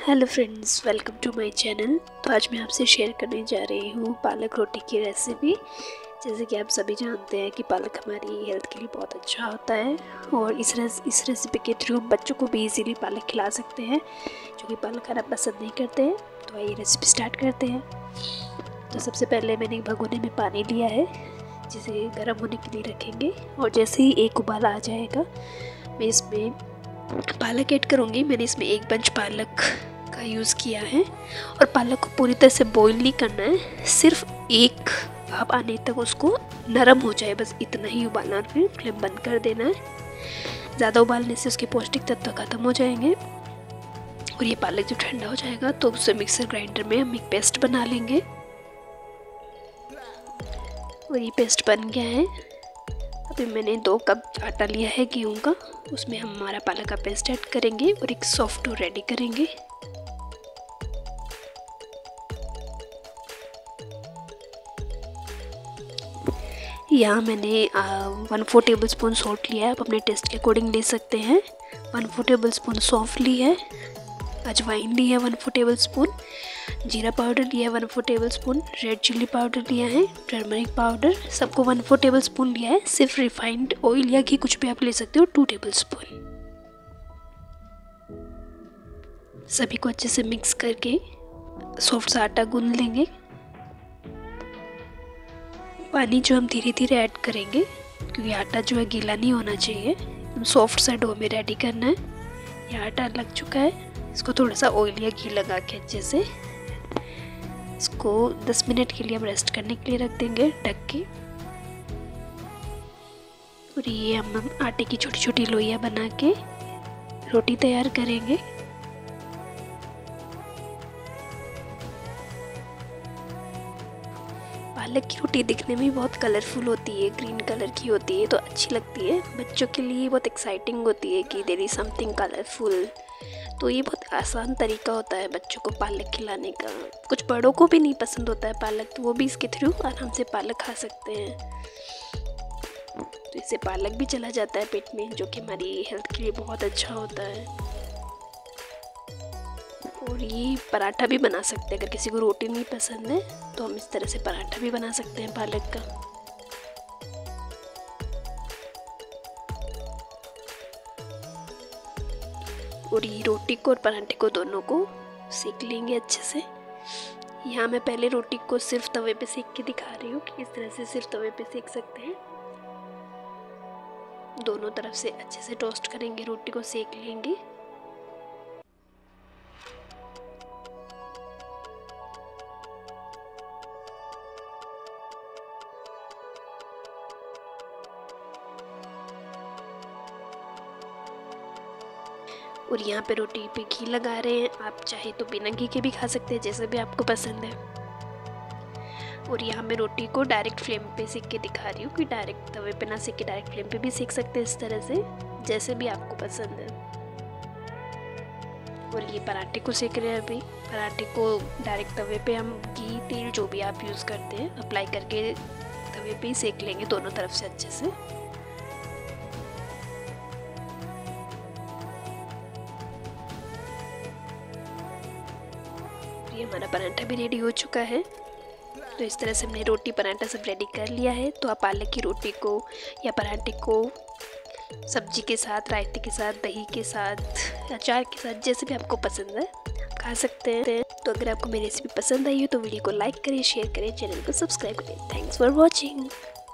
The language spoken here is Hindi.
Hello friends, welcome to my channel. तो आज मैं आपसे शेयर करने जा रही हूँ पालक रोटी की रेसिपी। जैसे कि आप सभी जानते हैं कि पालक हमारी हेल्थ के लिए बहुत अच्छा होता है और इस रेसिपी के थ्रू बच्चों को भी इजीली पालक खिला सकते हैं जो कि पालक खाना पसंद नहीं करते हैं। तो आइए रेसिपी स्टार्ट करते हैं। तो सबसे पहले मैंने एक भगोने में पानी लिया है जिसे गर्म होने के लिए रखेंगे और जैसे ही एक उबाल आ जाएगा मैं इसमें पालक ऐड करूँगी। मैंने इसमें एक बंच पालक का यूज़ किया है और पालक को पूरी तरह से बॉईल नहीं करना है, सिर्फ एक भाप आने तक उसको नरम हो जाए, बस इतना ही उबालना, फिर फ्लेम बंद कर देना है। ज़्यादा उबालने से उसके पौष्टिक तत्व खत्म हो जाएंगे। और ये पालक जब ठंडा हो जाएगा तो उसे मिक्सर ग्राइंडर में हम एक पेस्ट बना लेंगे। और ये पेस्ट बन गया है। अभी मैंने 2 कप आटा लिया है गेहूं का, उसमें हम हमारा पालक का पेस्ट ऐड करेंगे और एक सॉफ्ट डो रेडी करेंगे। यहाँ मैंने 1/4 टेबल स्पून सॉल्ट लिया है, आप अपने टेस्ट के अकॉर्डिंग ले सकते हैं। 1/4 टेबल स्पून सौंफ ली है, अजवाइन ली है 1/4 टेबल स्पून, जीरा पाउडर लिया है 1/4 tablespoon, red chilli powder लिया है, टर्मरिक पाउडर सबको 1/4 टेबल स्पून लिया है। सिर्फ रिफाइंड ऑयल या घी कुछ भी आप ले सकते हो 2 टेबल स्पून। सभी को अच्छे से मिक्स करके सॉफ्ट सा आटा गूंद लेंगे। पानी जो हम धीरे धीरे ऐड करेंगे क्योंकि आटा जो है गीला नहीं होना चाहिए, एकदम सॉफ्ट सा डो में रेडी करना है। यह आटा लग चुका है, इसको थोड़ा सा ऑयल या घी लगा के अच्छे से इसको 10 मिनट के लिए हम रेस्ट करने के लिए रख देंगे ढक के। और ये हम आटे की छोटी छोटी लोइयां बना के रोटी तैयार करेंगे। पालक की रोटी दिखने में बहुत कलरफुल होती है, ग्रीन कलर की होती है तो अच्छी लगती है। बच्चों के लिए बहुत एक्साइटिंग होती है कि देयर इज समथिंग कलरफुल। तो ये बहुत आसान तरीका होता है बच्चों को पालक खिलाने का। कुछ बड़ों को भी नहीं पसंद होता है पालक, तो वो भी इसके थ्रू आराम से पालक खा सकते हैं। तो इससे पालक भी चला जाता है पेट में, जो कि हमारी हेल्थ के लिए बहुत अच्छा होता है। और ये पराठा भी बना सकते हैं, अगर किसी को रोटी नहीं पसंद है तो हम इस तरह से पराठा भी बना सकते हैं पालक का। और ये रोटी को और पराठे को दोनों को सेक लेंगे अच्छे से। यहाँ मैं पहले रोटी को सिर्फ तवे पे सेक के दिखा रही हूँ कि इस तरह से सिर्फ तवे पे सेक सकते हैं। दोनों तरफ से अच्छे से टोस्ट करेंगे, रोटी को सेक लेंगे। और यहाँ पे रोटी पे घी लगा रहे हैं, आप चाहे तो बिना घी के भी खा सकते हैं, जैसे भी आपको पसंद है। और यहाँ मैं रोटी को डायरेक्ट फ्लेम पे सेक के दिखा रही हूँ कि डायरेक्ट तवे पे ना सेक के डायरेक्ट फ्लेम पे भी सेक सकते हैं, इस तरह से जैसे भी आपको पसंद है। और ये पराठे को सेक रहे हैं। अभी पराठे को डायरेक्ट तवे पे हम घी तेल जो भी आप यूज़ करते हैं अप्लाई करके तवे पे ही सेक लेंगे दोनों तरफ से अच्छे से। ये हमारा पराठा भी रेडी हो चुका है। तो इस तरह से हमने रोटी पराठा सब रेडी कर लिया है। तो आप पालक की रोटी को या पराठे को सब्जी के साथ, रायते के साथ, दही के साथ, अचार के साथ, जैसे भी आपको पसंद है खा सकते हैं। तो अगर आपको मेरी रेसिपी पसंद आई हो तो वीडियो को लाइक करें, शेयर करें, चैनल को सब्सक्राइब करें। Thanks for watching.